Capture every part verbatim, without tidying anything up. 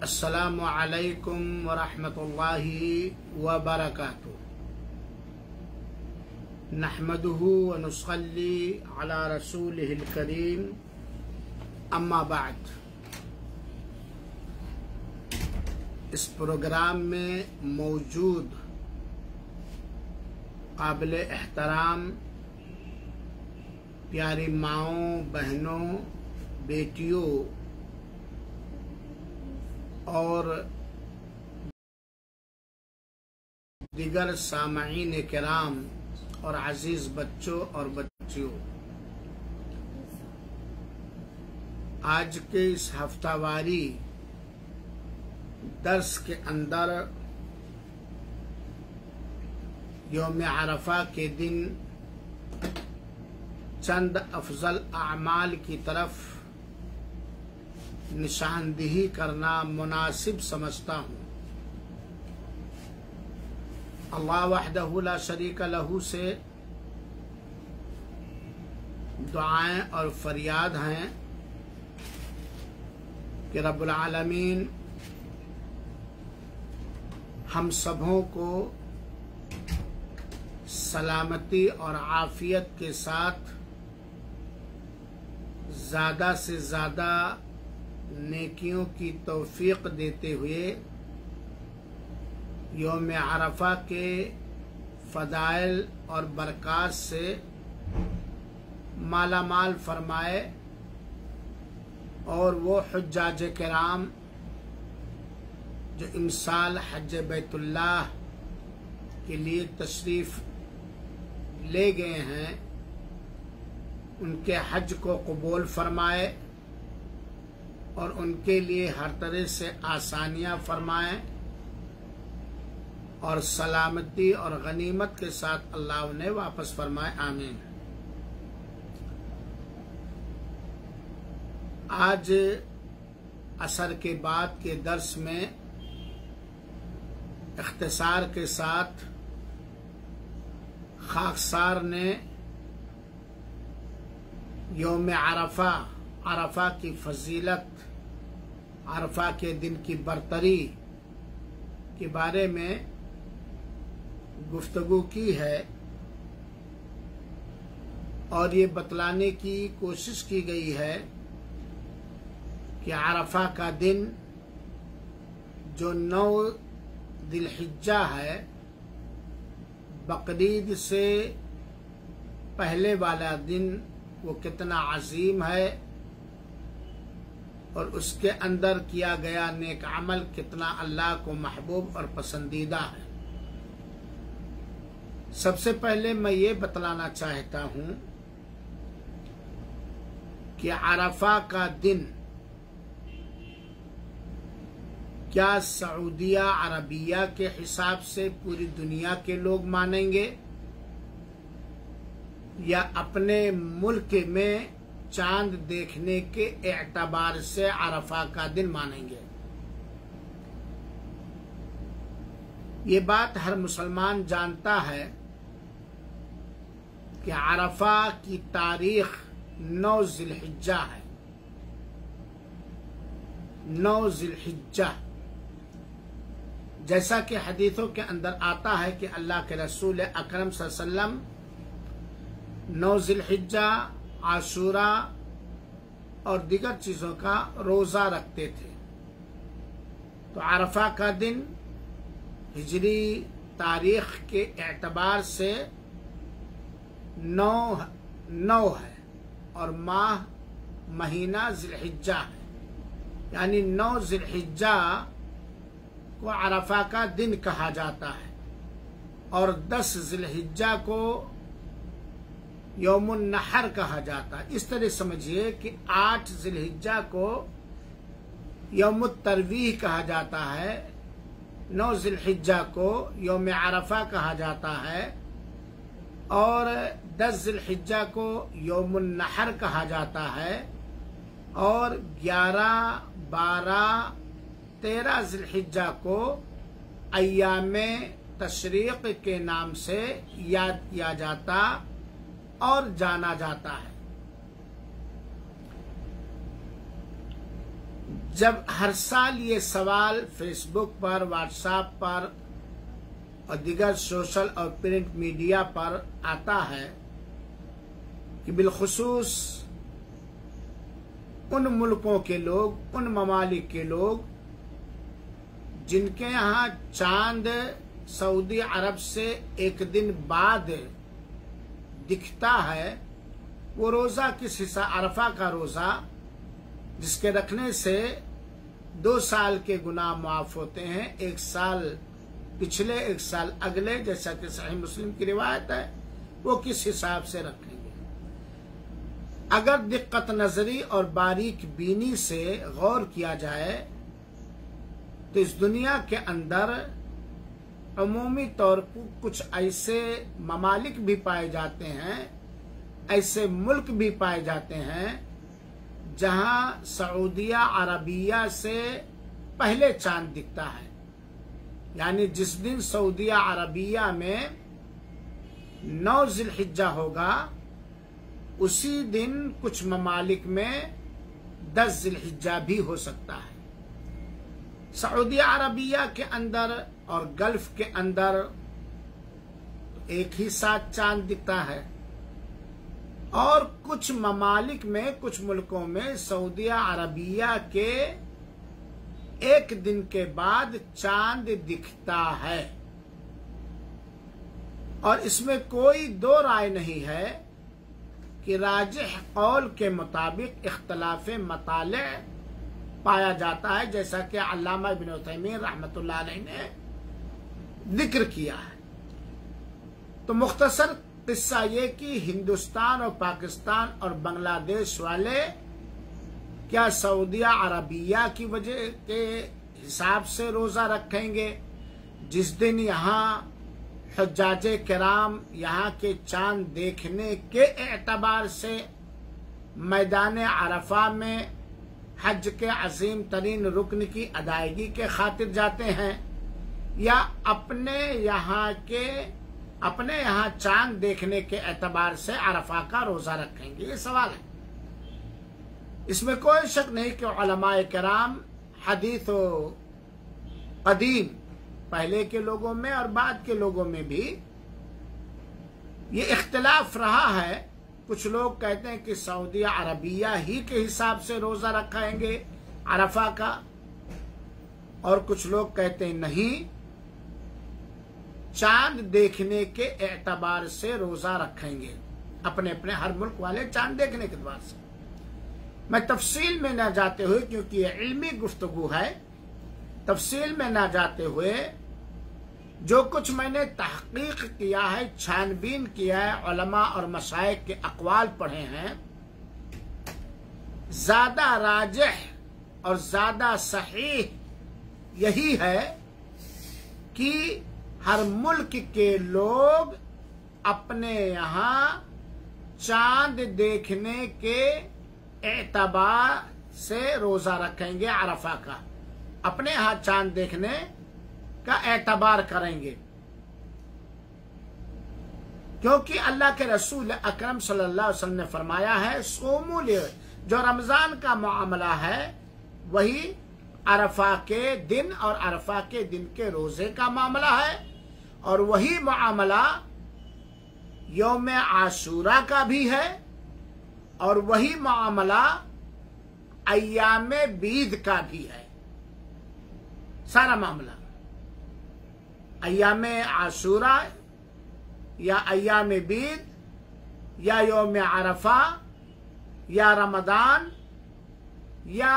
अस्सलामु अलैकुम वरहमतुल्लाहि वबरकातुहू। नहमदुहु व नुसल्ली अला रसूलिहिल करीम, अम्मा बाद। इस प्रोग्राम में मौजूद काबिल एहतराम प्यारी माओं, बहनों, बेटियों और दिगर सामईन किराम और अजीज बच्चों और बच्चियों, आज के इस हफ्तावारी दर्स के अंदर यौम अरफा के दिन चंद अफजल अमाल की तरफ निशानदेही करना मुनासिब समझता हूँ। अल्लाह वहदहु ला शरीक लहू से दुआएं और फरियाद हैं कि रब्बुल आलमीन हम सबों को सलामती और आफियत के साथ ज़्यादा से ज़्यादा नेकियों की तौफीक देते हुए यौम अरफा के फ़दाइल और बरक़ात से माला माल फरमाए और वो हुज्जाज किराम जो इमसाल हज बैतुल्लाह के लिए तशरीफ़ ले गए हैं, उनके हज को कबूल फरमाए और उनके लिए हर तरह से आसानियां फरमाएं और सलामती और गनीमत के साथ अल्लाह उन्हें वापस फरमाए, आमीन। आज असर के बाद के दर्स में इख्तिसार के साथ खाकसार ने यौम अरफा, अरफा की फजीलत, अरफा के दिन की बरतरी के बारे में गुफ्तगू की है और ये बतलाने की कोशिश की गई है कि अरफा का दिन जो नौ दिलहिज्जा है, बकरीद से पहले वाला दिन, वो कितना अजीम है और उसके अंदर किया गया नेक अमल कितना अल्लाह को महबूब और पसंदीदा है। सबसे पहले मैं ये बतलाना चाहता हूँ कि अरफा का दिन क्या सऊदिया अरबिया के हिसाब से पूरी दुनिया के लोग मानेंगे या अपने मुल्क में चांद देखने के एतबार से अरफा का दिन मानेंगे? ये बात हर मुसलमान जानता है कि अरफा की तारीख नौ जिलहिज्जा है। नौ जिलहिज्जा, जैसा कि हदीथों के अंदर आता है कि अल्लाह के रसूल अकरम सल्लल्लाहु अलैहि वसल्लम नौ जिलहिज्जा, आशूरा और दीगर चीजों का रोजा रखते थे। तो अरफा का दिन हिजरी तारीख के एतबार से नौ नौ है और माह महीना जिलहिज्जा है, यानी नौ जिलहिज्जा को अरफा का दिन कहा जाता है और दस जिलहिज्जा को यौमुन नहर कहा जाता है। इस तरह समझिए कि आठ जिलहिज्जा को यौमुत तरवीह कहा जाता है, नौ जिलहिज्जा को यौम अरफा कहा जाता है और दस जिलहिज्जा को यौमुन नहर कहा जाता है और ग्यारह, बारह, तेरह जिलहिज्जा को अय्यामे तशरीक के नाम से याद किया जाता और जाना जाता है। جب ہر سال یہ سوال فیس بک پر، واٹس ایپ پر اور دیگر سوشل اور پرنٹ میڈیا پر آتا ہے کہ بالخصوص ان ملکوں کے لوگ، ان ممالک کے لوگ جن کے یہاں چاند سعودی عرب سے ایک دن بعد دکھتا ہے، وہ روزہ کس حساب، عرفہ کا روزہ جس کے رکھنے سے دو سال کے گناہ معاف ہوتے ہیں، ایک سال پچھلے ایک سال اگلے، جیسا کہ صحیح مسلم کی روایت ہے، وہ کس حساب سے رکھیں گے؟ اگر دقت نظری اور باریک بینی سے غور کیا جائے تو اس دنیا کے اندر عمومی طور پر کچھ ایسے ممالک بھی پائے جاتے ہیں، ایسے ملک بھی پائے جاتے ہیں جہاں سعودیہ عربیہ سے پہلے چاند دکھتا ہے، یعنی جس دن سعودیہ عربیہ میں نو ذی الحجہ ہوگا اسی دن کچھ ممالک میں دس ذی الحجہ بھی ہو سکتا ہے۔ سعودیہ عربیہ کے اندر اور گلف کے اندر ایک ہی ساتھ چاند دکھتا ہے، اور کچھ ممالک میں، کچھ ملکوں میں سعودیہ عربیہ کے ایک دن کے بعد چاند دکھتا ہے، اور اس میں کوئی دو رائے نہیں ہے کہ راجح قول کے مطابق اختلاف مطالع پایا جاتا ہے، جیسا کہ علامہ ابن عثیمین رحمۃ اللہ علیہ نے ذکر کیا ہے۔ تو مختصر قصہ یہ کہ ہندوستان اور پاکستان اور بنگلہ دیش والے کیا سعودیہ عربیہ کی وجہ کے حساب سے روزہ رکھیں گے، جس دن یہاں حجاج کرام یہاں کے چاند دیکھنے کے اعتبار سے میدان عرفہ میں حج کے عظیم ترین رکن کی ادائیگی کے خاطر جاتے ہیں، یا اپنے یہاں کے اپنے یہاں چاند دیکھنے کے اعتبار سے عرفہ کا روزہ رکھیں گے؟ یہ سوال ہے۔ اس میں کوئی شک نہیں کہ علماء کرام حدیث و قدیم، پہلے کے لوگوں میں اور بعد کے لوگوں میں بھی یہ اختلاف رہا ہے۔ کچھ لوگ کہتے ہیں کہ سعودیہ عربیہ ہی کے حساب سے روزہ رکھیں گے عرفہ کا، اور کچھ لوگ کہتے ہیں نہیں، چاند دیکھنے کے اعتبار سے روزہ رکھیں گے، اپنے اپنے ہر ملک والے چاند دیکھنے کے اعتبار سے۔ میں تفصیل میں نہ جاتے ہوئے، کیونکہ یہ علمی گفتگو ہے، تفصیل میں نہ جاتے ہوئے جو کچھ میں نے تحقیق کیا ہے، چھان بین کیا ہے، علماء اور مشائخ کے اقوال پڑھے ہیں، زیادہ راجح اور زیادہ صحیح یہی ہے کہ ہر ملک کے لوگ اپنے یہاں چاند دیکھنے کے اعتبار سے روزہ رکھیں گے عرفہ کا، اپنے یہاں چاند دیکھنے کا اعتبار کریں گے، کیونکہ اللہ کے رسول اکرم صلی اللہ علیہ وسلم نے فرمایا ہے صوموا لی، جو رمضان کا معاملہ ہے وہی عرفہ کے دن اور عرفہ کے دن کے روزے کا معاملہ ہے، اور وہی معاملہ یوم عاشورہ کا بھی ہے، اور وہی معاملہ ایام بیض کا بھی ہے۔ سارا معاملہ ایام عاشورہ یا ایام بیض یا یوم عرفہ یا رمضان یا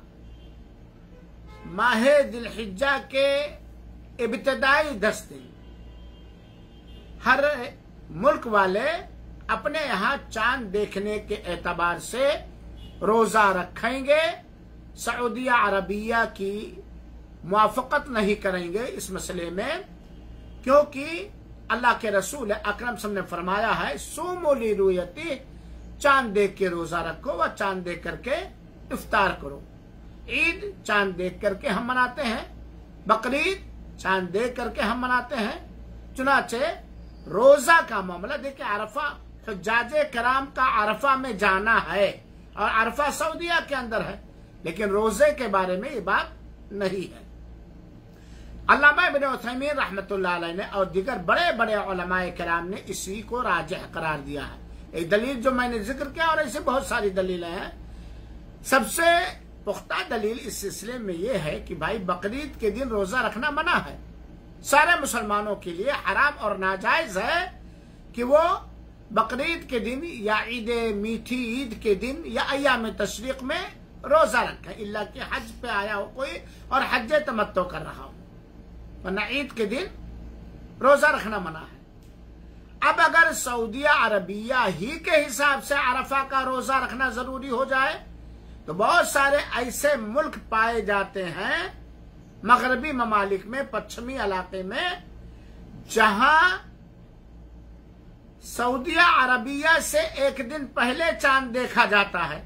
ماہ ذی الحجہ کے ابتدائی دس دن، ہر ملک والے اپنے یہاں چاند دیکھنے کے اعتبار سے روزہ رکھیں گے، سعودیہ عربیہ کی موافقت نہیں کریں گے اس مسئلے میں، کیونکہ اللہ کے رسول اکرم صلی اللہ علیہ وسلم نے فرمایا ہے صوموا لرؤیتہ، چاند دیکھ کے روزہ رکھو و چاند دیکھ کر کے افطار کرو۔ عید چاند دیکھ کر کے ہم مناتے ہیں، بقرعید چاند دیکھ کر کے ہم مناتے ہیں، چنانچہ روزہ کا معاملہ دیکھیں، عرفہ حجاج کرام کا عرفہ میں جانا ہے، اور عرفہ سعودیہ کے اندر ہے، लेकिन रोजे के बारे में ये बात नहीं है। अल्लामा इब्न उथैमीन रहमतुल्लाह अलैह ने और दीगर बड़े बड़े उलमाए किराम ने इसी को राजिह करार दिया है। एक दलील जो मैंने जिक्र किया और ऐसे बहुत सारी दलीलें हैं। सबसे पुख्ता दलील इस सिलसिले में यह है कि भाई बकरीद के दिन रोजा रखना मना है। सारे मुसलमानों के लिए हराम और नाजायज है कि वो बकरीद के दिन या ईद मीठी ईद के दिन या अय्याम तशरीक में रोजा रखें, इल्ला कि हज पे आया हो कोई और हज तमत्तो कर रहा हो, वरना ईद के दिन रोजा रखना मना है। अब अगर सऊदिया अरबिया ही के हिसाब से अरफा का रोजा रखना जरूरी हो जाए तो बहुत सारे ऐसे मुल्क पाए जाते हैं मगरबी ममालिक में, पश्चिमी इलाके में, जहां सऊदिया अरबिया से एक दिन पहले चांद देखा जाता है,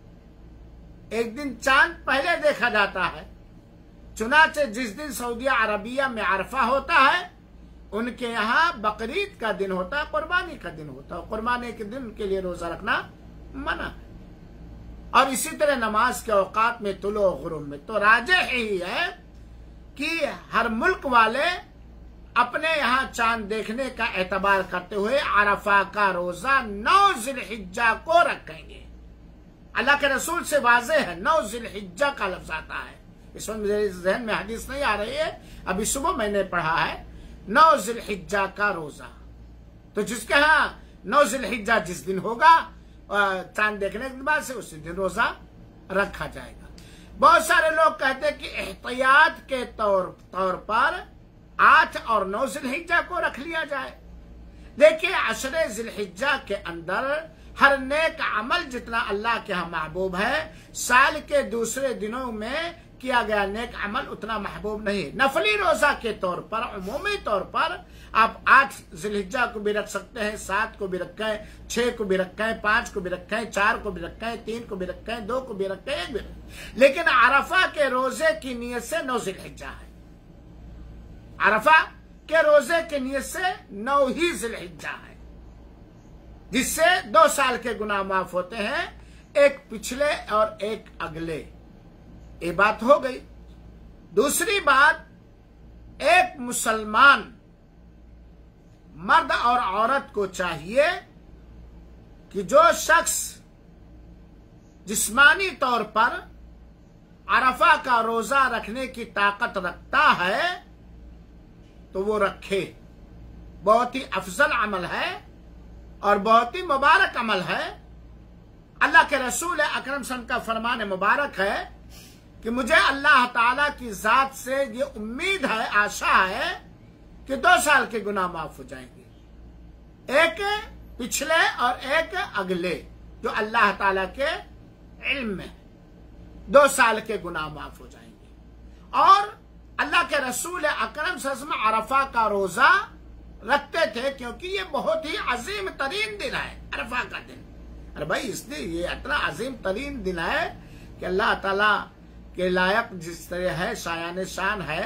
एक दिन चांद पहले देखा जाता है। चुनाचे जिस दिन सऊदिया अरबिया में अरफा होता है उनके यहाँ बकरीद का दिन होता है, कुर्बानी का दिन होता है। कुर्बानी के दिन के लिए रोजा रखना मना है। और इसी तरह नमाज के औकात में, तुलो गुरूब में, तो राजे ही है कि हर मुल्क वाले अपने यहाँ चांद देखने का एतबार करते हुए अरफा का रोजा नौ जिलहिज्जा को रखेंगे। अल्लाह के रसूल से वाज़ेह है, नौ जिलहिज्जा का लफ्ज आता है। इसमें मेरे जहन में हदीस नहीं आ रही है, अभी सुबह मैंने पढ़ा है, नौ जिलहिज्जा का रोजा। तो जिसके यहाँ नौ जिलहिज्जा जिस दिन होगा चांद देखने के बाद से उसी दिन रोजा रखा जाएगा। बहुत सारे लोग कहते हैं कि एहतियात के तौर तौर पर आठ और नौ जिलहिज्जा को रख लिया जाए। देखिए, अशरे जिलहिज्जा के अंदर हर नेक अमल जितना अल्लाह के यहाँ महबूब है, साल के दूसरे दिनों में किया गया नेक अमल उतना महबूब नहीं। नफली रोजा के तौर पर, उमूमी तौर पर आप आठ जिलहिज्जा को भी रख सकते हैं, सात को भी रखें, छह को भी रखें, पांच को भी रखें, चार को भी रखें, तीन को भी रखें, दो को भी रखें, एक भी रखें। लेकिन अरफा के रोजे की नियत से नौ जिलहिज्जा है। अरफा के रोजे की नियत से नौ ही जिलहिज्जा है, जिससे दो साल के गुनाह माफ होते हैं, एक पिछले और एक अगले। ये बात हो गई। दूसरी बात, एक मुसलमान मर्द और औरत को चाहिए कि जो शख्स जिस्मानी तौर पर अरफा का रोजा रखने की ताकत रखता है तो वो रखे। बहुत ही अफजल अमल है और बहुत ही मुबारक अमल है। अल्लाह के रसूल अकरम सल्लल्लाहु अलैहि वसल्लम का फरमान मुबारक है कि मुझे अल्लाह ताला की जात से ये उम्मीद है, आशा है कि दो साल के गुनाह माफ हो जाएंगे, एक पिछले और एक अगले, जो अल्लाह ताला के इल्म में दो साल के गुनाह माफ हो जाएंगे। और अल्लाह के रसूल अकरम सल्लल्लाहु अलैहि वसल्लम अरफा का रोजा रखते थे क्योंकि ये बहुत ही अजीम तरीन दिन है, अरफा का दिन। अरे भाई, इसलिए ये इतना अजीम तरीन दिन है कि अल्लाह ताला के लायक जिस तरह है, शायान शान है,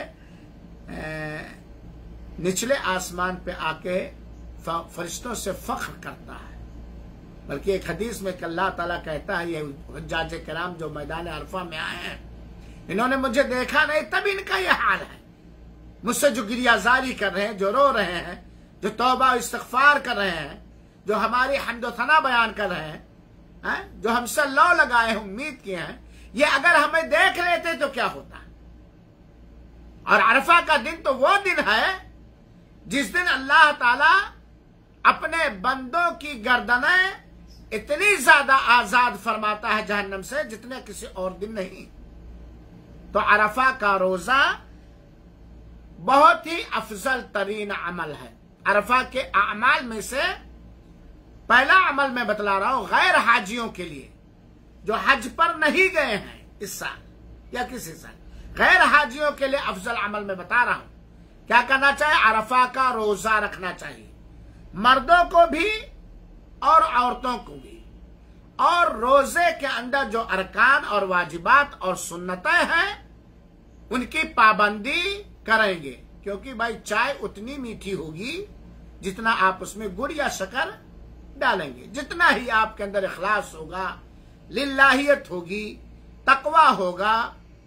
निचले आसमान पे आके फरिश्तों से फख्र करता है। बल्कि एक हदीस में अल्लाह ताला कहता है, ये हुज्जाज किराम जो मैदान अरफा में आए हैं, इन्होंने मुझे देखा नहीं तब इनका यह हाल है। मुझसे जो गिरियाजारी कर रहे हैं, जो रो रहे हैं, जो तौबा इस्तिग़फ़ार कर रहे हैं, जो हमारी हम्द सना बयान कर रहे हैं, है? जो हमसे लौ लगाए हैं, उम्मीद किए हैं, ये अगर हमें देख लेते तो क्या होता। और अरफा का दिन तो वो दिन है जिस दिन अल्लाह ताला अपने बंदों की गर्दनें इतनी ज्यादा आजाद फरमाता है जहन्नम से जितने किसी और दिन नहीं। तो अरफा का रोजा बहुत ही अफजल तरीन अमल है। अरफा के अमाल में से पहला अमल मैं बतला रहा हूं, गैर हाजियों के लिए जो हज पर नहीं गए हैं इस साल या किसी साल, गैर हाजियों के लिए अफजल अमल मैं बता रहा हूं। क्या करना चाहिए? अरफा का रोजा रखना चाहिए, मर्दों को भी और औरतों को भी। और रोजे के अंदर जो अरकान और वाजिबात और सुन्नतें हैं उनकी पाबंदी करेंगे, क्योंकि भाई चाय उतनी मीठी होगी जितना आप उसमें गुड़ या शक्कर डालेंगे। जितना ही आपके अंदर इखलास होगा, लिल्लाहियत होगी, तकवा होगा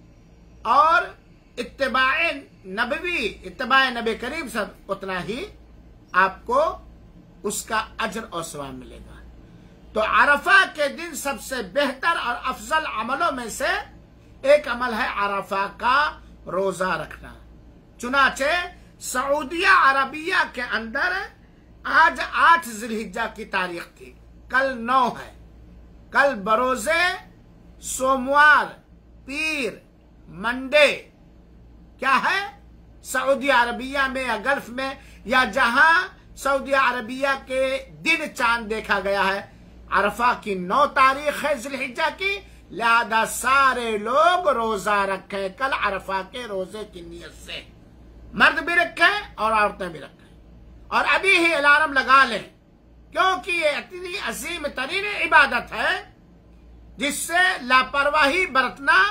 और इत्तिबा नबवी इत्तिबा नबी करीम से उतना ही आपको उसका अजर और सवाब मिलेगा। तो अरफा के दिन सबसे बेहतर और अफजल अमलों में से एक अमल है अरफा का रोजा रखना। चुनाचे सऊदिया अरबिया के अंदर आज आठ जिलहिज्जा की तारीख थी, कल नौ है। कल बरोजे सोमवार, पीर, मंडे क्या है सऊदी अरबिया में या गल्फ में या जहां सऊदी अरबिया के दिन चांद देखा गया है, अरफा की नौ तारीख है जिलहिज्जा की, लिहाजा सारे लोग रोजा रखें कल अरफा के रोजे की नियत से। मर्द भी रखें और औरतें भी रखें और अभी ही अलार्म लगा लें, क्योंकि ये इतनी अजीम तरीन इबादत है जिससे लापरवाही बरतना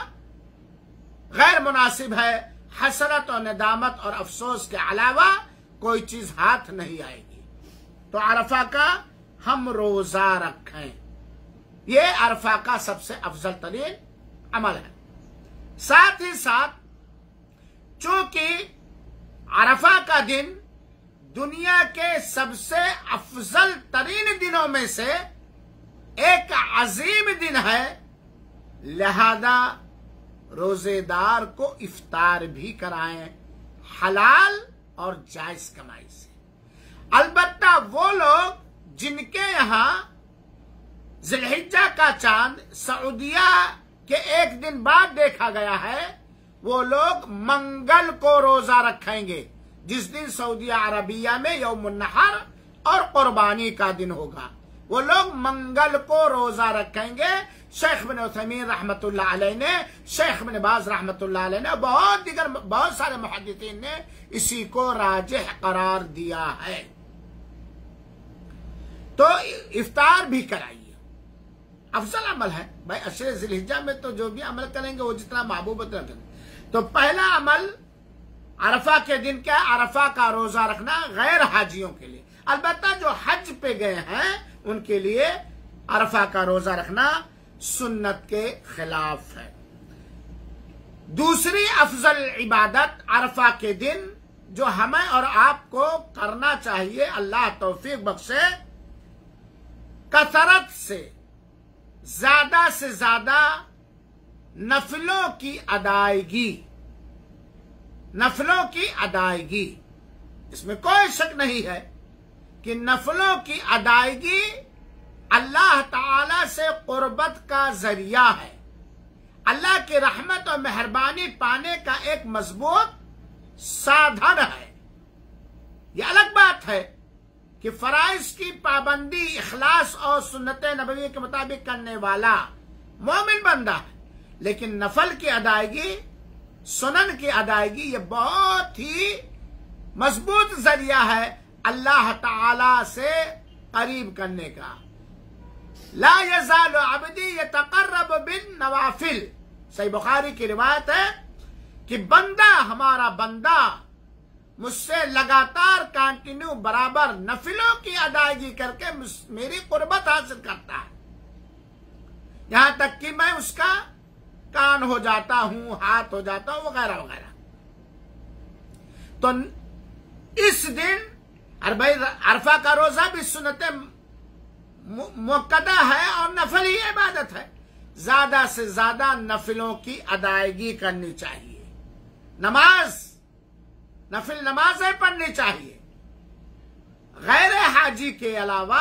गैर मुनासिब है। हसरत और नदामत और अफसोस के अलावा कोई चीज हाथ नहीं आएगी। तो अरफा का हम रोजा रखें, ये अरफा का सबसे अफजल तरीन अमल है। साथ ही साथ चूंकि अरफा का दिन दुनिया के सबसे अफजल तरीन दिनों में से एक अजीम दिन है, लिहाजा रोजेदार को इफ्तार भी कराएं हलाल और जायज कमाई से। अलबत्ता वो लोग जिनके यहां जिलहिज्जा का चांद सऊदिया के एक दिन बाद देखा गया है, वो लोग मंगल को रोजा रखेंगे, जिस दिन सऊदी अरबिया में यौमुन नहर और कुर्बानी का दिन होगा। वो लोग मंगल को रोजा रखेंगे। शेख बिन उथैमीन रहमतुल्लाह अलैह ने, शेख बिन बाज रहमतुल्लाह अलैह ने, बहुत दिगर बहुत सारे मुहद्दिसीन ने इसी को राजिह करार दिया है। तो इफ्तार भी कराइए, अफजल अमल है भाई। अशरे जिलहिज्जा में तो जो भी अमल करेंगे वो जितना महबूब उतना करेंगे। तो पहला अमल अरफा के दिन क्या, अरफा का रोजा रखना गैर हाजियों के लिए। अलबत्ता जो हज पे गए हैं उनके लिए अरफा का रोजा रखना सुन्नत के खिलाफ है। दूसरी अफजल इबादत अरफा के दिन जो हमें और आपको करना चाहिए, अल्लाह तौफीक बख्शे, कसरत से ज्यादा से ज्यादा नफलों की अदायगी, नफलों की अदायगी। इसमें कोई शक नहीं है कि नफलों की अदायगी अल्लाह ताला से कुर्बत का जरिया है, अल्लाह की रहमत और मेहरबानी पाने का एक मजबूत साधन है। यह अलग बात है कि फराइज की पाबंदी इखलास और सुन्नत नबवी के मुताबिक करने वाला मोमिन बंदा है, लेकिन नफल की अदायगी, सुनन की अदायगी, ये बहुत ही मजबूत जरिया है अल्लाह ताला से करीब करने का। ला यज़ालु अब्दी यतक़र्रबु बिन नवाफिल, सही बुखारी की रिवायत है कि बंदा, हमारा बंदा मुझसे लगातार कंटिन्यू बराबर नफिलों की अदायगी करके मेरी कुर्बत हासिल करता है, यहां तक कि मैं उसका कान हो जाता हूं, हाथ हो जाता हूं, वगैरह वगैरह। तो इस दिन अरे भाई अरफा का रोजा भी सुन्नत मुक्कदा है और नफल ही इबादत है। ज्यादा से ज्यादा नफिलों की अदायगी करनी चाहिए, नमाज, नफिल नमाजें पढ़नी चाहिए। गैर हाजी के अलावा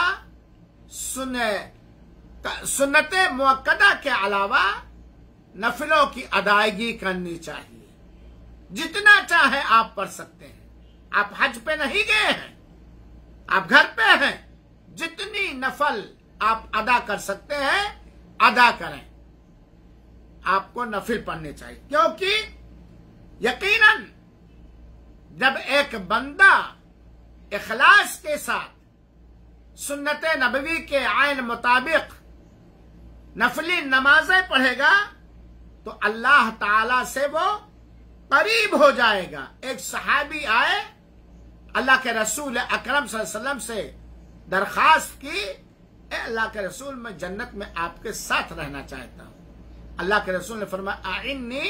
सुन्नत मुक्कदा के अलावा नफिलों की अदायगी करनी चाहिए। जितना चाहे आप पढ़ सकते हैं। आप हज पे नहीं गए हैं, आप घर पे हैं, जितनी नफल आप अदा कर सकते हैं अदा करें। आपको नफिल पढ़ने चाहिए, क्योंकि यकीनन जब एक बंदा इखलास के साथ सुन्नत नबवी के आयन मुताबिक नफली नमाजें पढ़ेगा तो अल्लाह ताला से वो करीब हो जाएगा। एक सहाबी आए, अल्लाह के रसूल अकरम सल्लल्लाहु अलैहि वसल्लम से दरखास्त की, अल्लाह के रसूल, मैं जन्नत में आपके साथ रहना चाहता हूं। اللہ کے رسول نے فرمایا اعنی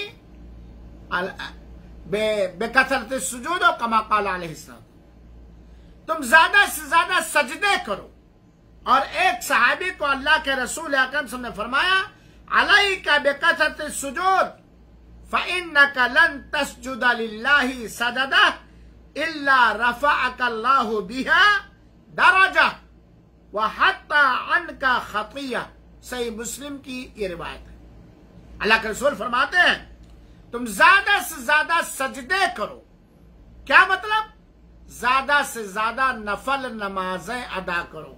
بکثرت السجود کما قال علیہ السلام، تم زیادہ سے زیادہ سجدے کرو. اور ایک صحابی کو اللہ کے رسول اکرم صلی اللہ علیہ وسلم نے فرمایا علیک بکثرت السجود فإنک لن تسجد للہ سجدہ الا رفعک اللہ بها درجہ وحطى عنك خطیہ. صحیح مسلم کی یہ روایت ہے. اللہ کے رسول فرماتے ہیں تم زیادہ سے زیادہ سجدے کرو. کیا مطلب؟ زیادہ سے زیادہ نفل نمازیں ادا کرو،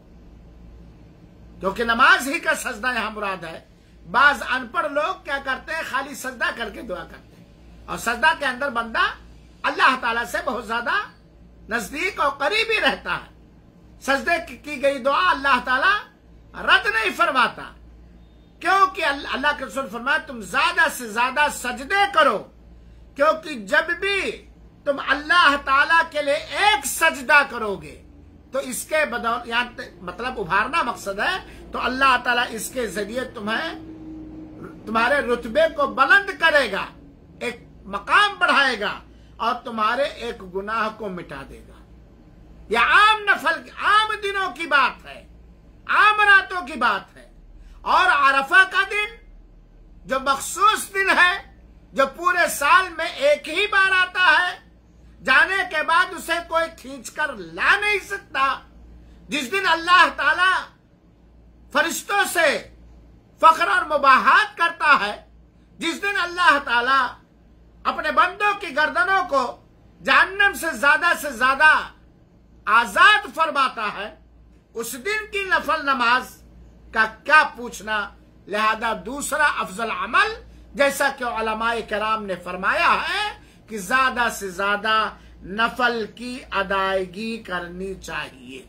کیونکہ نماز ہی کا سجدہ یہاں مراد ہے. بعض ان پڑھ لوگ کیا کرتے ہیں؟ خالی سجدہ کر کے دعا کرتے ہیں، اور سجدہ کے اندر بندہ اللہ تعالیٰ سے بہت زیادہ نزدیک اور قریب ہی رہتا ہے. سجدے کی گئی دعا اللہ تعالیٰ رد نہیں فرماتا، کیونکہ اللہ کے رسول فرمایا تم زیادہ سے زیادہ سجدے کرو، کیونکہ جب بھی تم اللہ تعالیٰ کے لیے ایک سجدہ کرو گے تو اس کے بدول یہاں مطلب ابھارنا مقصد ہے، تو اللہ تعالیٰ اس کے ذریعے تمہیں تمہارے رتبے کو بلند کرے گا، ایک مقام بڑھائے گا، اور تمہارے ایک گناہ کو مٹا دے گا. یہ عام نفل عام دنوں کی بات ہے، عام راتوں کی بات ہے. اور عرفہ کا دن جو مخصوص دن ہے، جو پورے سال میں ایک ہی بار آتا ہے، جانے کے بعد اسے کوئی کھینچ کر لا نہیں سکتا، جس دن اللہ تعالی فرشتوں سے فخر اور مباحات کرتا ہے، جس دن اللہ تعالی اپنے بندوں کی گردنوں کو جہنم سے زیادہ سے زیادہ آزاد فرماتا ہے، اس دن کی نفل نماز کا کیا پوچھنا. لہذا دوسرا افضل عمل، جیسا کہ علماء کرام نے فرمایا ہے کہ زیادہ سے زیادہ نفل کی ادائیگی کرنی چاہیے.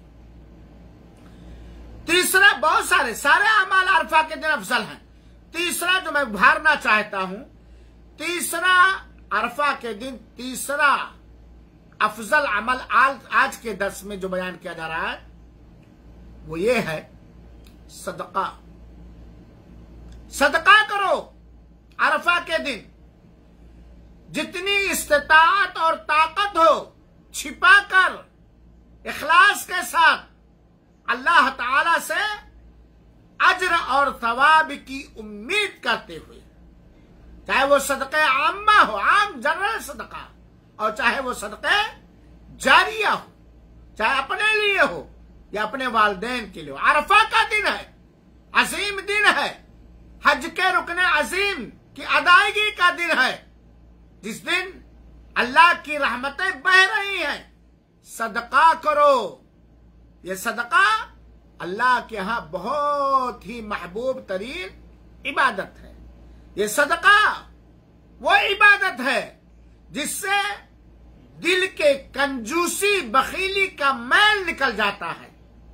تیسرا، بہت سارے سارے اعمال عرفہ کے دن افضل ہیں. تیسرا جو میں ابھارنا چاہتا ہوں، تیسرا عرفہ کے دن تیسرا افضل عمل آج کے درس میں جو بیان کیا جا رہا ہے وہ یہ ہے صدقہ. صدقہ کرو عرفہ کے دن، جتنی استطاعت اور طاقت ہو چھپا کر اخلاص کے ساتھ اللہ تعالی سے اجر اور ثواب کی امید کرتے ہوئے، چاہے وہ صدقہ عامہ ہو، عام جنرل صدقہ، اور چاہے وہ صدقہ جاریہ ہو، چاہے اپنے لیے ہو یا اپنے والدین کے لیے. عرفہ کا دن ہے، عظیم دن ہے، حج کے رکن عظیم کی ادائیگی کا دن ہے، جس دن اللہ کی رحمتیں بہ رہی ہیں. صدقہ کرو. یہ صدقہ اللہ کے ہاں بہت ہی محبوب ترین عبادت ہے. یہ صدقہ وہ عبادت ہے جس سے دل کے کنجوسی بخیلی کا میل نکل جاتا ہے،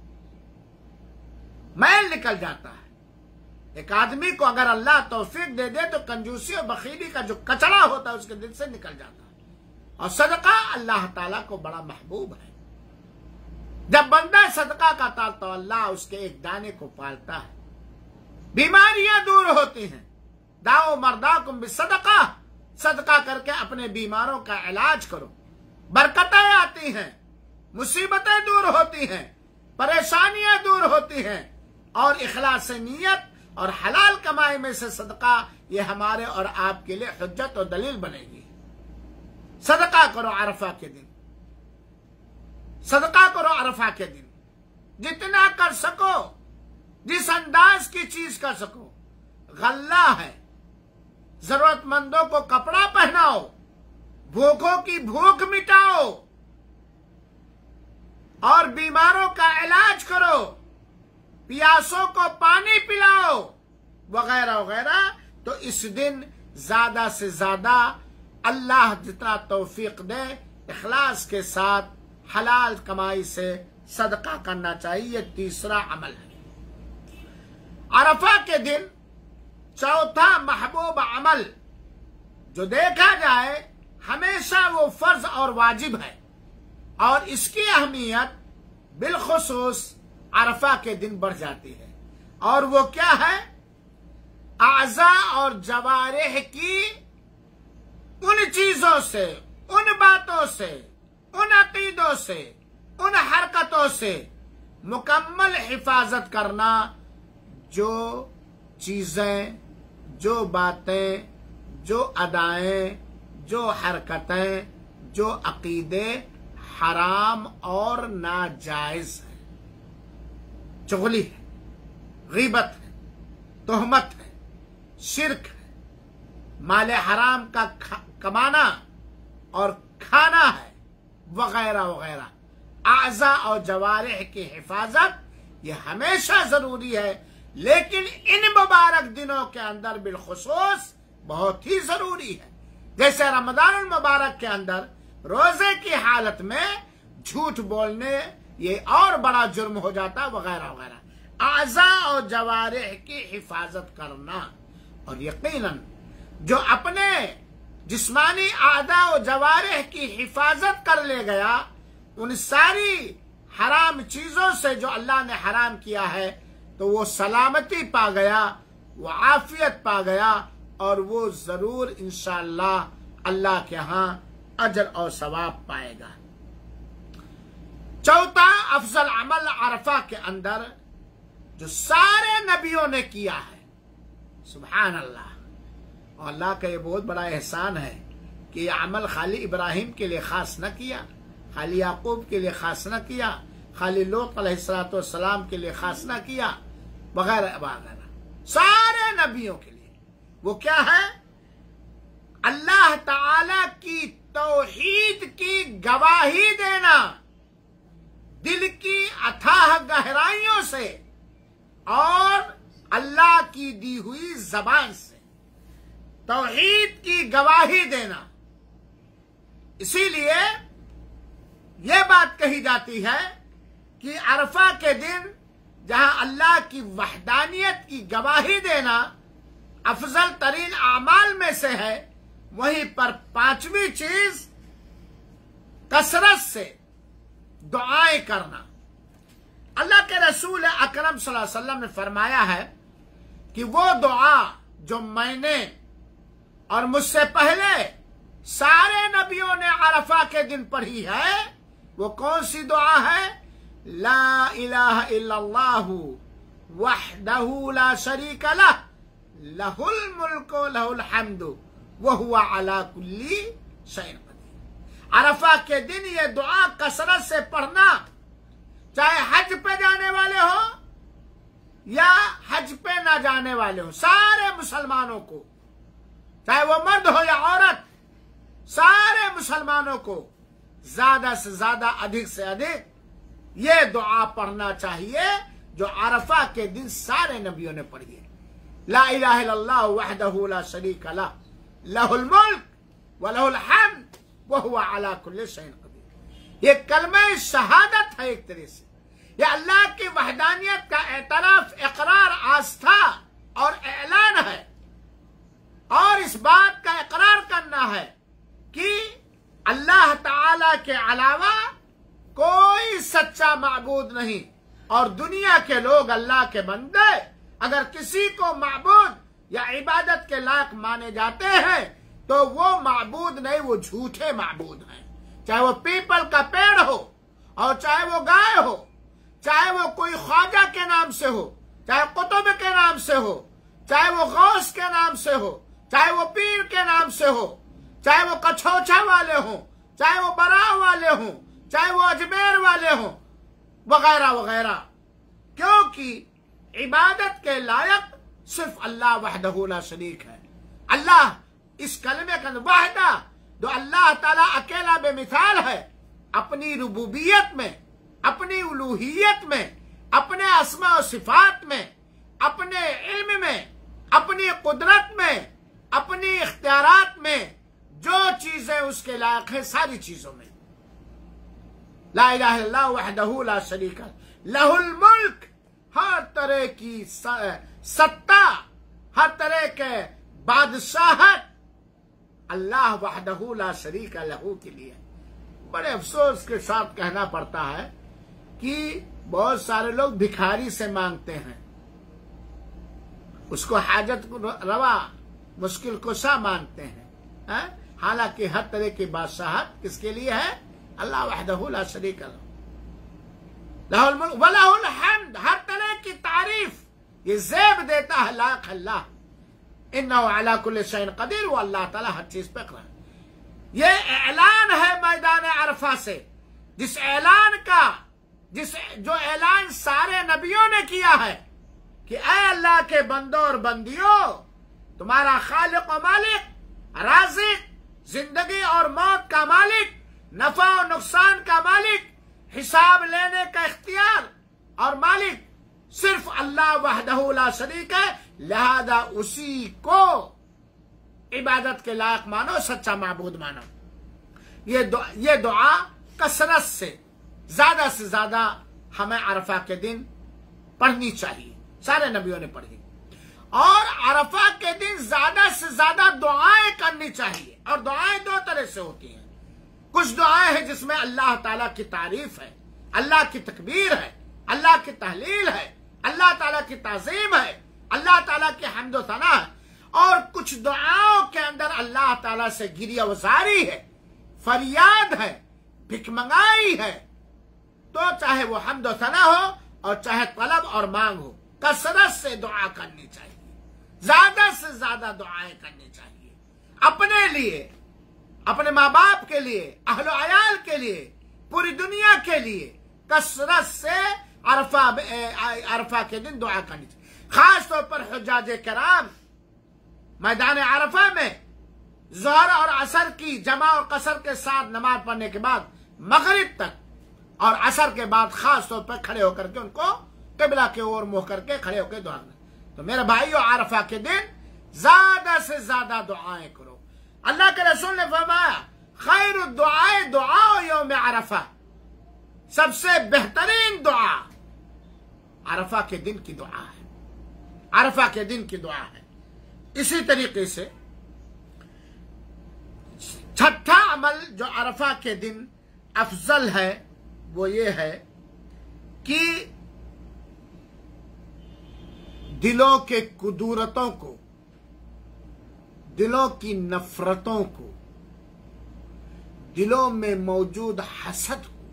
میل نکل جاتا ہے. ایک آدمی کو اگر اللہ توفیق دے دے تو کنجوسی اور بخیلی کا جو کچرا ہوتا ہے اس کے دل سے نکل جاتا ہے. اور صدقہ اللہ تعالیٰ کو بڑا محبوب ہے. جب بندہ صدقہ کرتا تو اللہ اس کے ایک دانے کو پالتا ہے. بیماریاں دور ہوتی ہیں. داؤ مرداکم بالصدقہ، صدقہ کر کے اپنے بیماروں کا علاج کرو. برکتیں آتی ہیں، مصیبتیں دور ہوتی ہیں، پریشانیاں دور ہوتی ہیں. اور اخلاص نیت اور حلال کمائی میں سے صدقہ یہ ہمارے اور آپ کے لیے حجت اور دلیل بنے گی. صدقہ کرو عرفہ کے دن، صدقہ کرو عرفہ کے دن، جتنا کر سکو، جس انداز کی چیز کر سکو. غلہ ہے، ضرورت مندوں کو کپڑا پہناؤ، بھوکوں کی بھوک مٹاؤ، اور بیماروں کا علاج کرو، پیاسوں کو پانی پلاؤ، وغیرہ وغیرہ. تو اس دن زیادہ سے زیادہ اللہ جتنا توفیق دے اخلاص کے ساتھ حلال کمائی سے صدقہ کرنا چاہیے. یہ تیسرا عمل ہے. عرفہ کے دن چوتھا محبوب عمل جو دیکھا جائے ہمیشہ وہ فرض اور واجب ہے، اور اس کی اہمیت بالخصوص عرفہ کے دن بڑھ جاتی ہے. اور وہ کیا ہے؟ اعضاء اور جوارح کی ان چیزوں سے، ان باتوں سے، ان عقیدوں سے، ان حرکتوں سے مکمل حفاظت کرنا جو چیزیں، جو باتیں، جو ادائیں، جو حرکتیں، جو عقیدے حرام اور ناجائز ہیں، چغلی ہے، غیبت ہے، تہمت ہے، شرک ہے، مال حرام کا کمانا اور کھانا ہے، وغیرہ وغیرہ۔ اعضاء اور جوارح کی حفاظت یہ ہمیشہ ضروری ہے، لیکن ان مبارک دنوں کے اندر بالخصوص بہت ہی ضروری ہے۔ جیسے رمضان المبارک کے اندر روزے کی حالت میں جھوٹ بولنے یہ اور بڑا جرم ہو جاتا، وغیرہ وغیرہ۔ اعضاء اور جوارح کی حفاظت کرنا، اور یقیناً جو اپنے جسمانی اعضاء و جوارح کی حفاظت کر لے گیا، ان ساری حرام چیزوں سے جو اللہ نے حرام کیا ہے، تو وہ سلامتی پا گیا، وہ عافیت پا گیا، اور وہ ضرور انشاءاللہ اللہ کے ہاں اجر اور ثواب پائے گا۔ چوتھا افضل عمل عرفہ کے اندر جو سارے نبیوں نے کیا ہے، سبحان اللہ، اور اللہ کا یہ بہت بڑا احسان ہے کہ یہ عمل خالی ابراہیم کے لیے خاص نہ کیا، خالی یعقوب کے لیے خاص نہ کیا، خالی لوط علیہ الصلوۃ والسلام کے لیے خاص نہ کیا، وغیرہ وغیرہ، سارے نبیوں کے لیے۔ وہ کیا ہے؟ اللہ تعالی کی توحید کی گواہی دینا، دل کی اتھاہ گہرائیوں سے اور اللہ کی دی ہوئی زبان سے توحید کی گواہی دینا۔ اسی لیے یہ بات کہی جاتی ہے کہ عرفہ کے دن جہاں اللہ کی وحدانیت کی گواہی دینا افضل ترین اعمال میں سے ہے، وہیں پر پانچویں چیز کثرت سے دعائیں کرنا۔ اللہ کے رسول اکرم صلی اللہ علیہ وسلم نے فرمایا ہے کہ وہ دعا جو میں نے اور مجھ سے پہلے سارے نبیوں نے عرفہ کے دن پڑھی ہے، وہ کون سی دعا ہے؟ لا الہ الا اللہ وحدہ لا شریک لہ لہ الملک لہ الحمد وہو علی کل شیء قدیر۔ عرفہ کے دن یہ دعا کثرت سے پڑھنا، چاہے حج پہ جانے والے ہو یا حج پہ نہ جانے والے ہو، سارے مسلمانوں کو، چاہے وہ مرد ہو یا عورت، سارے مسلمانوں کو زیادہ سے زیادہ، ادھک سے ادھک یہ دعا پڑھنا چاہیے جو عرفہ کے دن سارے نبیوں نے پڑھی ہے۔ لا الہ الا اللہ وحدہ لا شریک لہ لہ الملک ولہ الحمد وہو علی کل شیء قدیر۔ یہ کلمہ شہادت ہے، ایک طرح سے یہ اللہ کی وحدانیت کا اعتراف، اقرار، آستھا اور اعلان ہے، اور اس بات کا اقرار کرنا ہے کہ اللہ تعالی کے علاوہ کوئی سچا معبود نہیں، اور دنیا کے لوگ اللہ کے بندے اگر کسی کو معبود یا عبادت کے لائق مانے جاتے ہیں تو وہ معبود نہیں، وہ جھوٹے معبود ہیں، چاہے وہ پیپل کا پیڑ ہو، اور چاہے وہ گائے ہو، چاہے وہ کوئی خواجہ کے نام سے ہو، چاہے قطب کے نام سے ہو، چاہے وہ غوث کے نام سے ہو، چاہے وہ پیر کے نام سے ہو، چاہے وہ کچھوچا والے ہوں، چاہے وہ براہ والے ہوں، چاہے وہ اجمیر والے ہوں، وغیرہ وغیرہ، کیونکہ عبادت کے لائق صرف اللہ وحدہ لا شریک ہے۔ اللہ اس کلمے کا وحدہ جو اللہ تعالیٰ اکیلا بے مثال ہے، اپنی ربوبیت میں، اپنی الوہیت میں، اپنے اسماء و صفات میں، اپنے علم میں، اپنی قدرت میں، اپنی اختیارات میں، جو چیزیں اس کے لائق ہیں ساری چیزوں میں۔ لا الہ الا اللہ وحدہ لا شریک لہ الملک، ہر طرح کی ستا، ہر طرح کے بادشاہت اللہ وحدہ لا شریک لہ کے لیے۔ بڑے افسوس کے ساتھ کہنا پڑتا ہے کہ بہت سارے لوگ بھکاری سے مانگتے ہیں، اس کو حاجت روا مشکل کشا مانتے ہیں، حالانکہ ہر طرح کی بادشاہت کس کے لیے ہے؟ اللہ وحدہ لا شریک لہ، لہ الملک ولہ الحمد، ہر طرح کی تعریف یہ زیب دیتا ہے لاق اللہ، انہ علی کل شیء قدیر، وہ اللہ تعالیٰ ہر چیز پہ قادر۔ یہ اعلان ہے میدان عرفہ سے، جس اعلان کا جس جو اعلان سارے نبیوں نے کیا ہے کہ اے اللہ کے بندوں اور بندیوں، تمہارا خالق و مالک، رازق، زندگی اور موت کا مالک، نفع و نقصان کا مالک، حساب لینے کا اختیار اور مالک صرف اللہ وحدہ لا شریک ہے، لہذا اسی کو عبادت کے لائق مانو، سچا معبود مانو۔ یہ دعا یہ دعا کثرت سے زیادہ سے زیادہ ہمیں عرفہ کے دن پڑھنی چاہیے، سارے نبیوں نے پڑھی، اور عرفہ کے دن زیادہ سے زیادہ دعائیں کرنی چاہیے، اور دعائیں دو طرح سے ہوتی ہیں۔ کچھ دعائیں ہیں جس میں اللہ تعالیٰ کی تعریف ہے، اللہ کی تکبیر ہے، اللہ کی تحلیل ہے، اللہ تعالیٰ کی تعظیم ہے، اللہ تعالیٰ کی حمد و ثنا ہے، اور کچھ دعاؤں کے اندر اللہ تعالیٰ سے گریہ وزاری ہے، فریاد ہے، بھک منگائی ہے، تو چاہے وہ حمد و ثنا ہو اور چاہے طلب اور مانگ ہو، کثرت سے دعا کرنی چاہیے، زیادہ سے زیادہ دعائیں کرنی چاہیے، اپنے لیے، اپنے ماں باپ کے لیے، اہل و عیال کے لیے، پوری دنیا کے لیے کثرت سے عرفہ عرفہ کے دن دعا کرنی چاہیے۔ خاص طور پر حجاج کرام میدان عرفہ میں ظہر اور عصر کی جمع اور قصر کے ساتھ نماز پڑھنے کے بعد مغرب تک اور عصر کے بعد خاص طور پر کھڑے ہو کر کے ان کو قبلہ کے اور منہ کر کے کھڑے ہو کے دعا کرنا۔ تو میرے بھائیو، عرفہ کے دن زیادہ سے زیادہ دعائیں کرو۔ اللہ کے رسول نے فرمایا خیر الدعاء دعاء یوم عرفہ، سب سے بہترین دعا عرفہ کے دن کی دعا ہے، عرفہ کے دن کی دعا ہے۔ اسی طریقے سے چھٹا عمل جو عرفہ کے دن افضل ہے وہ یہ ہے کہ دلوں کے کدورتوں کو، دلوں کی نفرتوں کو، دلوں میں موجود حسد کو،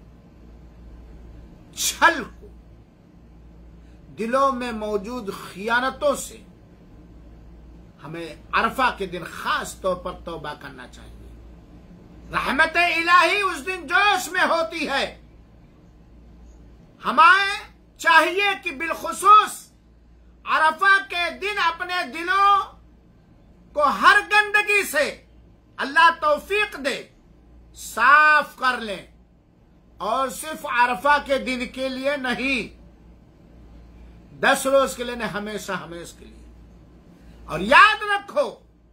چھل کو، دلوں میں موجود خیانتوں سے ہمیں عرفہ کے دن خاص طور پر توبہ کرنا چاہیے۔ رحمت الہی اس دن جوش میں ہوتی ہے، ہمیں چاہیے کہ بالخصوص عرفہ کے دن اپنے دلوں کو ہر گندگی سے اللہ توفیق دے، صاف کر لیں، اور صرف عرفہ کے دن کے لیے نہیں، دس روز کے لیے نہیں، ہمیشہ ہمیشہ کے لیے۔ اور یاد رکھو،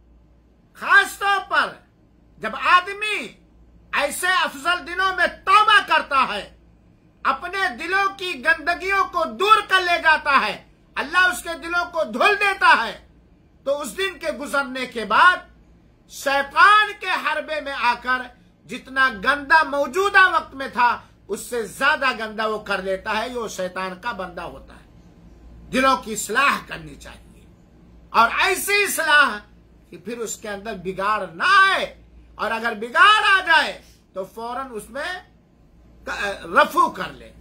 خاص طور پر جب آدمی ایسے افضل دنوں میں توبہ کرتا ہے، اپنے دلوں کی گندگیوں کو دور کر لے جاتا ہے، اللہ اس کے دلوں کو دھل دیتا ہے، تو اس دن کے گزرنے کے بعد شیطان کے حربے میں آ کر جتنا گندا موجودہ وقت میں تھا اس سے زیادہ گندا وہ کر لیتا ہے، یہ شیطان کا بندہ ہوتا ہے۔ دلوں کی اصلاح کرنی چاہیے، اور ایسی اصلاح کہ پھر اس کے اندر بگاڑ نہ آئے، اور اگر بگاڑ آ جائے تو فوراً اس میں رفع کر لے۔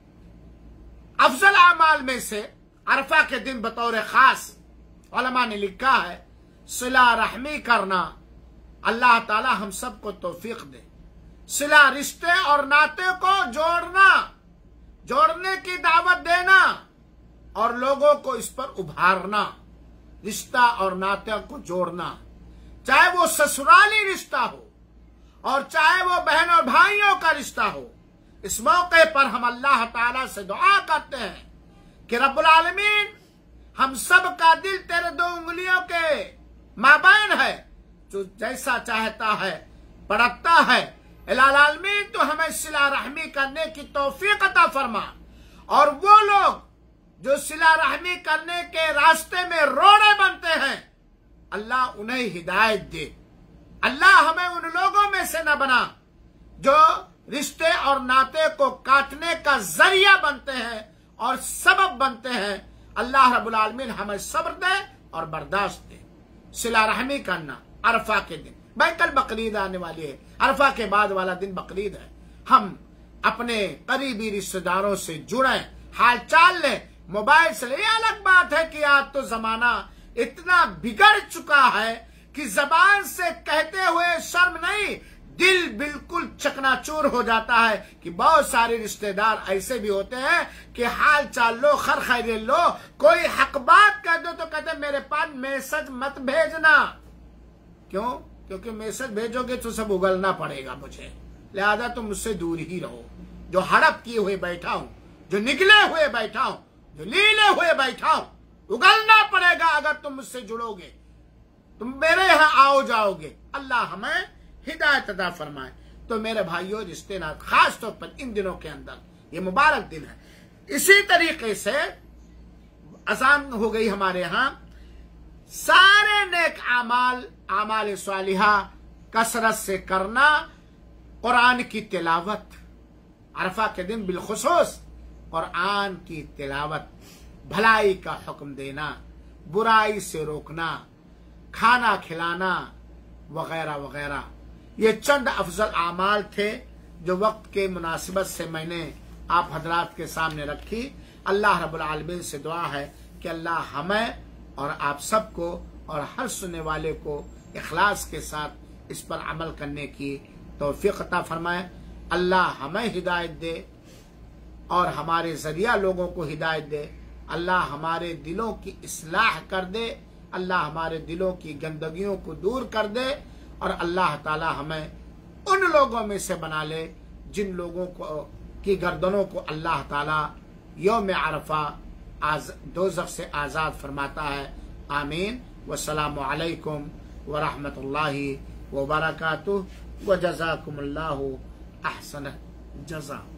افضل اعمال میں سے عرفہ کے دن بطور خاص علماء نے لکھا ہے صلہ رحمی کرنا۔ اللہ تعالی ہم سب کو توفیق دے۔ صلہ رشتے اور ناطے کو جوڑنا، جوڑنے کی دعوت دینا اور لوگوں کو اس پر ابھارنا، رشتہ اور ناطے کو جوڑنا، چاہے وہ سسرالی رشتہ ہو اور چاہے وہ بہن اور بھائیوں کا رشتہ ہو۔ اس موقع پر ہم اللہ تعالیٰ سے دعا کرتے ہیں کہ رب العالمین ہم سب کا دل تیرے دو انگلیوں کے مابین ہے، جو جیسا چاہتا ہے پڑھتا ہے۔ العالمین تو ہمیں صلہ رحمی کرنے کی توفیق عطا فرما، اور وہ لوگ جو صلہ رحمی کرنے کے راستے میں روڑے بنتے ہیں، اللہ انہیں ہدایت دے۔ اللہ ہمیں ان لوگوں میں سے نہ بنا جو رشتے اور ناطے کو کاٹنے کا ذریعہ بنتے ہیں اور سبب بنتے ہیں۔ अल्लाह रब्बुल आलमीन हमें सब्र दे और बर्दाश्त दे। सिला रहमी करना अरफा के दिन, भाई कल बकरीद आने वाली है, अरफा के बाद वाला दिन बकरीद है। हम अपने करीबी रिश्तेदारों से जुड़े, हाल चाल लें मोबाइल से। ये अलग बात है कि आज तो जमाना इतना बिगड़ चुका है कि जबान से कहते हुए शर्म नहीं, दिल बिल्कुल चकनाचूर हो जाता है कि बहुत सारे रिश्तेदार ऐसे भी होते हैं कि हाल चाल लो, खर खैर लो, कोई हक बात कह दो तो कहते मेरे पास मैसेज मत भेजना। क्यों? क्योंकि मैसेज भेजोगे तो सब उगलना पड़ेगा मुझे, लिहाजा तुम मुझसे दूर ही रहो। जो हड़प किए हुए बैठा हूं, जो निकले हुए बैठा हूं, जो लीले हुए बैठा हूं, उगलना पड़ेगा अगर तुम मुझसे जुड़ोगे, तुम मेरे यहां आओ जाओगे। अल्लाह हमें हिदायत अता फरमाए। तो मेरे भाइयों रिश्तेदार, खास तौर पर इन दिनों के अंदर, ये मुबारक दिन है। इसी तरीके से अजान हो गई हमारे यहां, सारे नेक आमाल, आमाल सालिहा कसरत से करना, कुरान की तिलावत, अरफा के दिन बिलखुसूस कुरान की तिलावत, भलाई का हुक्म देना, बुराई से रोकना, खाना खिलाना वगैरह वगैरह। ये चंद अफजल आमाल थे जो वक्त के मुनासिबत से मैंने आप हजरात के सामने रखी। अल्लाह रब्बुल आलमीन से दुआ है कि अल्लाह हमें और आप सबको और हर सुनने वाले को इखलास के साथ इस पर अमल करने की तौफीक अता फरमाए। अल्लाह हमें हिदायत दे और हमारे जरिया लोगों को हिदायत दे। अल्लाह हमारे दिलों की इस्लाह कर दे, अल्लाह हमारे दिलों की गंदगियों को दूर कर दे और अल्लाह ताला हमें उन लोगों में से बना ले जिन लोगों को की गर्दनों को अल्लाह ताला यौम अरफा आज दोज़ख से आज़ाद फरमाता है। आमीन। वस्सलामु अलैकुम व रहमतुल्लाहि व बरकातुहू व जज़ाकुमुल्लाहु अहसन जज़ा।